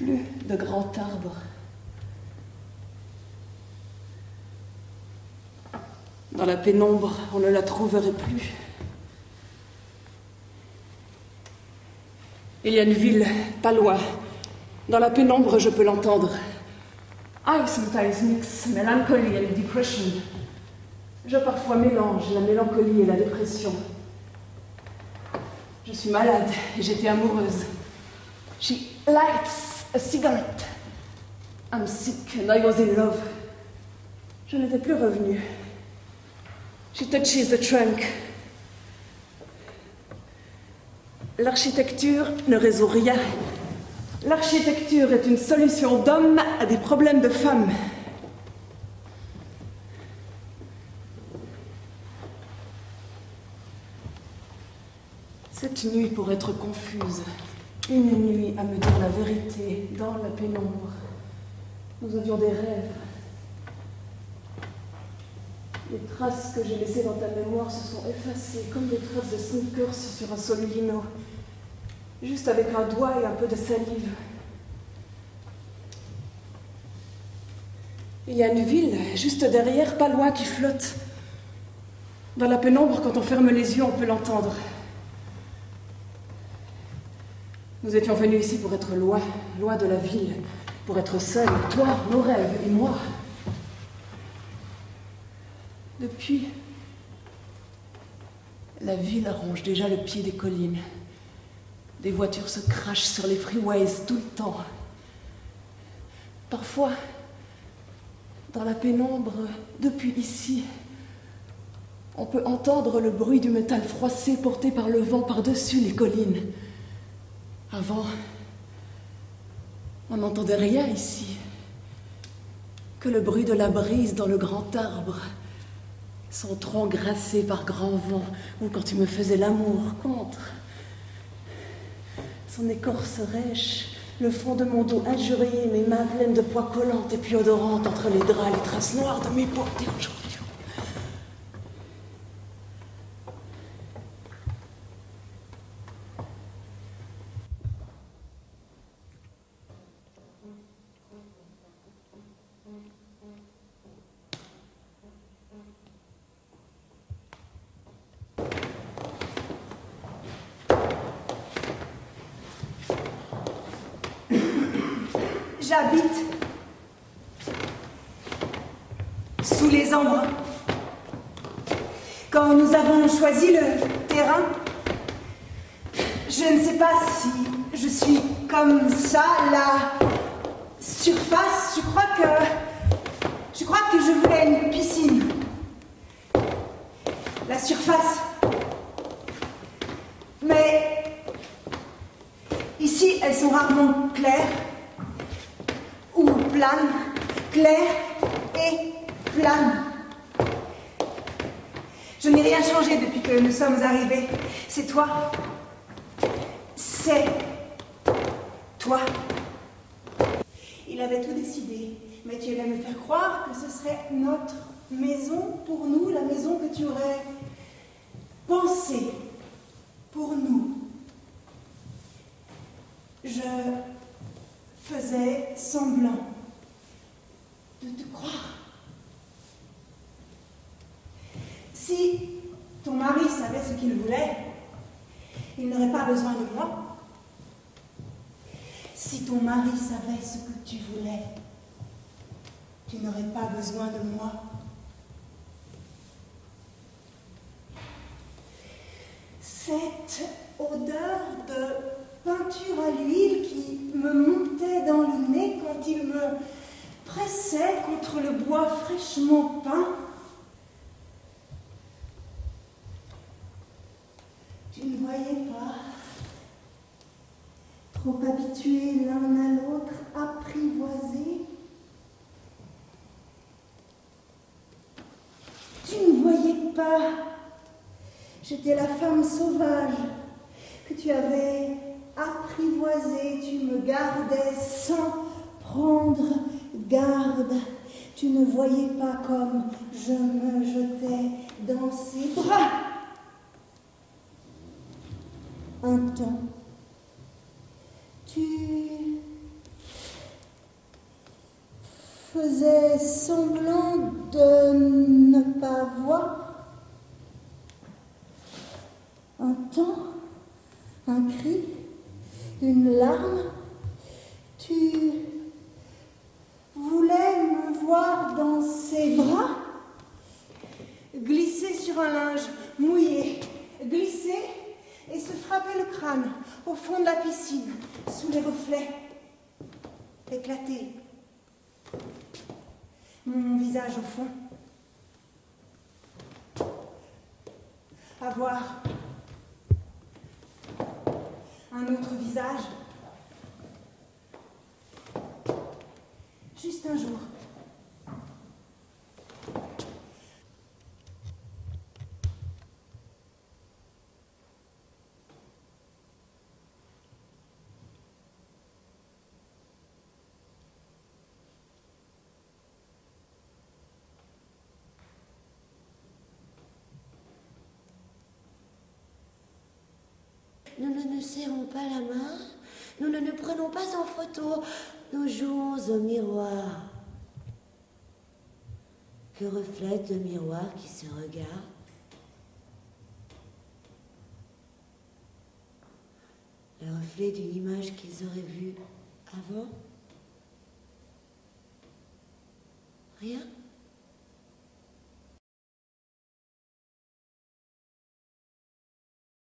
Plus de grands arbres. Dans la pénombre, on ne la trouverait plus. Il y a une ville, pas loin. Dans la pénombre, je peux l'entendre. I sometimes mix melancholy and depression. Je parfois mélange la mélancolie et la dépression. Je suis malade et j'étais amoureuse. She lights a cigarette. I'm sick and I was in love. Je n'étais plus revenue. She touches the trunk. L'architecture ne résout rien. L'architecture est une solution d'homme à des problèmes de femmes. Cette nuit pourrait être confuse. Une nuit à me dire la vérité dans la pénombre. Nous avions des rêves. Les traces que j'ai laissées dans ta mémoire se sont effacées comme des traces de sneakers sur un solino. Juste avec un doigt et un peu de salive. Il y a une ville, juste derrière, pas loin, qui flotte. Dans la pénombre, quand on ferme les yeux, on peut l'entendre. Nous étions venus ici pour être loin, loin de la ville, pour être seuls, toi, nos rêves et moi. Depuis, la ville ronge déjà le pied des collines. Des voitures se crachent sur les freeways tout le temps. Parfois, dans la pénombre, depuis ici, on peut entendre le bruit du métal froissé porté par le vent par-dessus les collines. Avant, on n'entendait rien ici, que le bruit de la brise dans le grand arbre, son tronc grassé par grand vent, ou quand tu me faisais l'amour contre. Son écorce rêche, le fond de mon dos injurié, mes mains pleines de poids collantes et puis odorantes entre les draps, les traces noires de mes potes et aujourd'hui. J'habite sous les embruns. Quand nous avons choisi le terrain, je ne sais pas si je suis comme ça, la surface. Je crois que je voulais une piscine. La surface. Mais ici, elles sont rarement claires. Ou plane, claire et plane. Je n'ai rien changé depuis que nous sommes arrivés. C'est toi. C'est toi. Il avait tout décidé, mais tu allais me faire croire que ce serait notre maison pour nous, la maison que tu aurais pensée pour nous. Je faisais semblant de te croire. Si ton mari savait ce qu'il voulait, il n'aurait pas besoin de moi. Si ton mari savait ce que tu voulais, tu n'aurais pas besoin de moi. Cette odeur de peinture à l'huile qui me montait dans le nez quand il me pressait contre le bois fraîchement peint. Tu ne voyais pas, trop habitués l'un à l'autre, apprivoisés. Tu ne voyais pas, j'étais la femme sauvage que tu avais apprivoisée, tu me gardais sans prendre garde. Tu ne voyais pas comme je me jetais dans ses bras. Un temps, tu faisait semblant de ne pas voir. Un temps, un cri, une larme. Tu voulais me voir dans ses bras, glisser sur un linge mouillé, glisser et se frapper le crâne au fond de la piscine, sous les reflets, éclater. Mon visage au fond. Avoir un autre visage. Juste un jour. Nous ne nous serrons pas la main, nous ne nous prenons pas en photo, nous jouons au miroir. Que reflète le miroir qui se regarde? Le reflet d'une image qu'ils auraient vue avant? Rien?